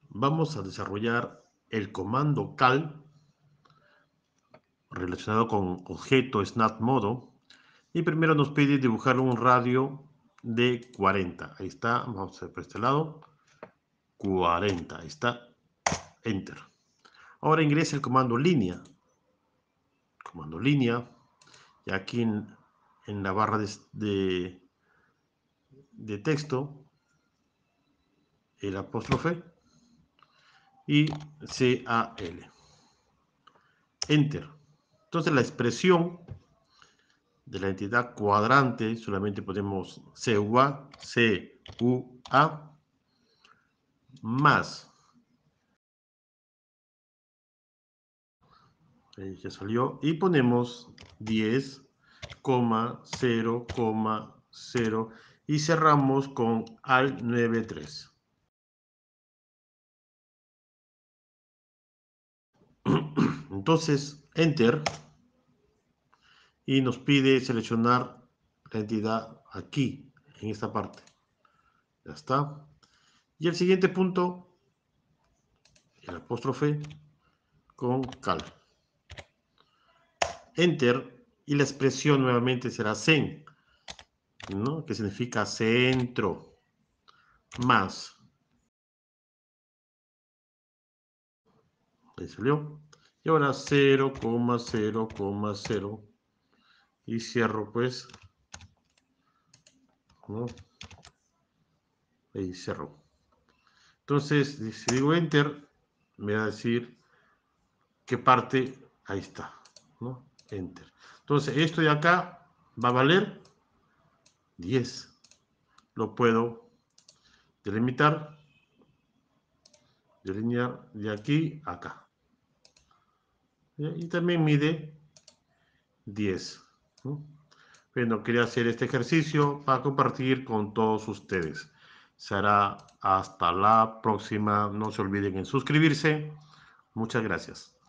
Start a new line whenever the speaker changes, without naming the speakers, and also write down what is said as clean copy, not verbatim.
vamos a desarrollar el comando cal relacionado con objeto snap modo. Y primero nos pide dibujar un radio de 40. Ahí está, vamos a hacer por este lado. 40, ahí está. Enter. Ahora ingresa el comando línea. Comando línea. Y aquí en la barra de texto, el apóstrofe y CAL. Enter. Entonces la expresión de la entidad cuadrante solamente ponemos CUA más. Ahí ya salió. Y ponemos 10,0,0 y cerramos con al 93. Entonces, Enter. Y nos pide seleccionar la entidad aquí, en esta parte. Ya está. Y el siguiente punto, el apóstrofe con cal. Enter. Y la expresión nuevamente será CEN, ¿no? Que significa centro, más. Ahí salió. Y ahora 0,0,0. Y cierro pues, ¿no? Ahí cerró. Entonces, si digo Enter, me va a decir qué parte, ahí está, ¿no? Enter. Entonces, esto de acá va a valer 10. Lo puedo delimitar, delinear de aquí a acá. Y también mide 10, ¿no? Bueno, quería hacer este ejercicio para compartir con todos ustedes. Será hasta la próxima. No se olviden en suscribirse. Muchas gracias.